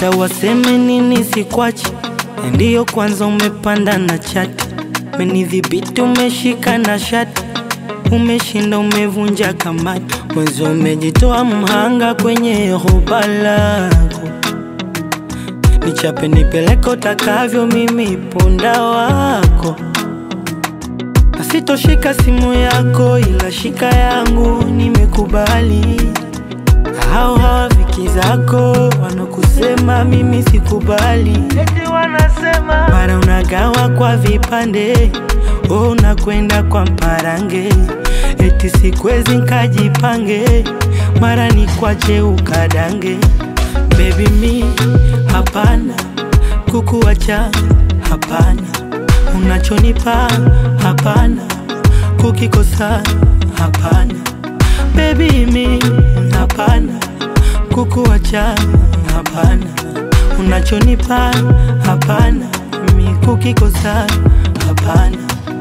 hata waseme nini sikwachi. Ndiyo kwanza umepanda na chati, menidhibiti umeshika na shati, umeshinda umevunja kamati. Mwanzo umejitoa mhanga kwenye hoba lako, nichape nipeleke utakavyo, mimi punda wako. Sitoshika simu yako ila shika yangu, nimekubali. Hao hawafiki zako wanakusema mimi sikubali, eti wanasema mara unagawa kwa vipande, unakwenda kwa mparange, eti sikwezi nkajipange, mara ni kwache ukadange. Baby mi hapana, kukuacha hapana, unachonipa hapana, kukikosa hapana. Baby mi hapana, kukuacha hapana, unachonipa hapana, mi kukikosa hapana.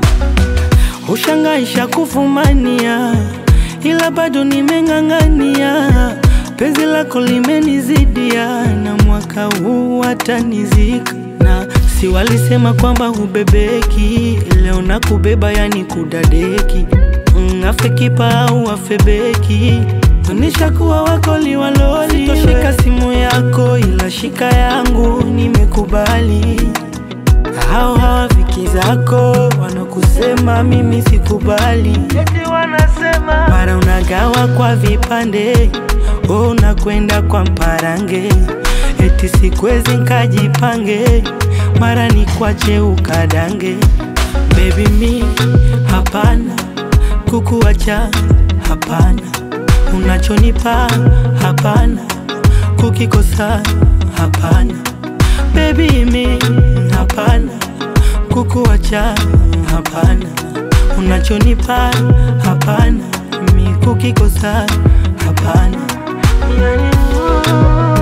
Ushangaisha kufumania ila bado nimeng'ang'ania, penzi lako limenizidia na mwaka huu atanizika. Na si walisema kwamba hubebeki, leo nakubeba yani kudadeki. Afe kipa au afe beki, nishakuwa wako liwaloli. Sitoshika simu yako ila shika yangu, nimekubali. Hao hawafiki zako wanakusema mimi sikubali, eti wanasema mara unagawa kwa vipande, unakwenda kwa mparange, eti sikwezi nkajipange, mara ni kwache ukadange. Baby mi hapana, kukuacha hapana, unachonipa hapana, kukikosa hapana. Baby mi hapana, kukuacha hapana, unachonipa hapana, mi kukikosa hapana.